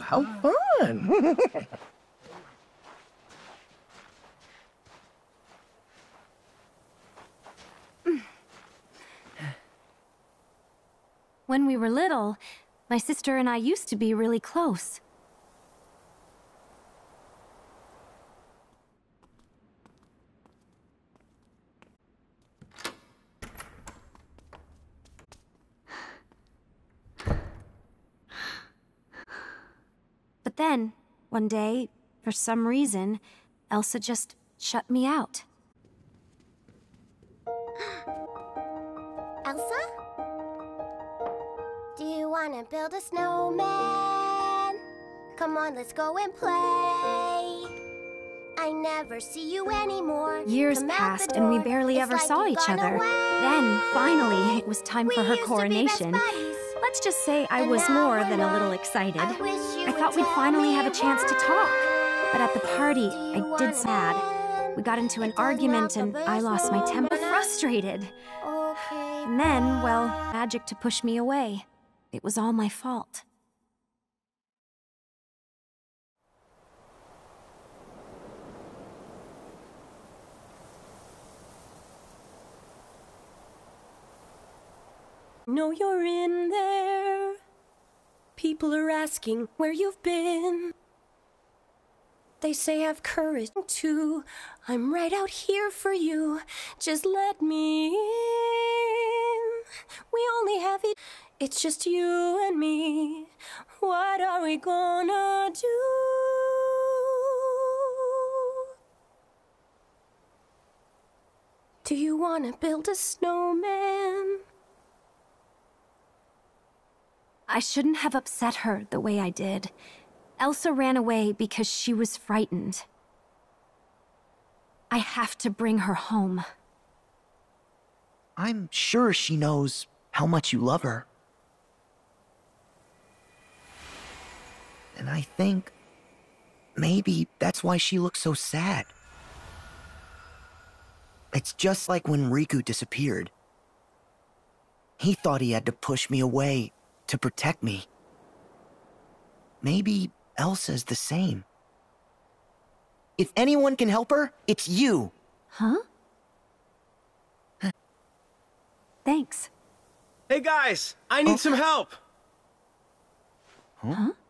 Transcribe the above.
how fun! When we were little, my sister and I used to be really close. But then, one day, for some reason, Elsa just shut me out. Elsa? Do you want to build a snowman? Come on, let's go and play. I never see you anymore. Years passed and we barely ever saw each other. Then, finally, it was time for her coronation. Let's just say I was more than a little excited. I thought we'd finally have a chance to talk. But at the party, I did sad. We got into an argument and I lost my temper, frustrated. And then, well, magic to push me away. It was all my fault. Know you're in there. People are asking where you've been. They say have courage too. I'm right out here for you. Just let me in. We only have it. It's just you and me. What are we gonna do? Do you wanna build a snowman? I shouldn't have upset her the way I did. Elsa ran away because she was frightened. I have to bring her home. I'm sure she knows how much you love her. And I think maybe that's why she looks so sad. It's just like when Riku disappeared. He thought he had to push me away to protect me. Maybe Elsa's the same. If anyone can help her, it's you. Huh? Thanks. Hey guys, I need some help. Huh?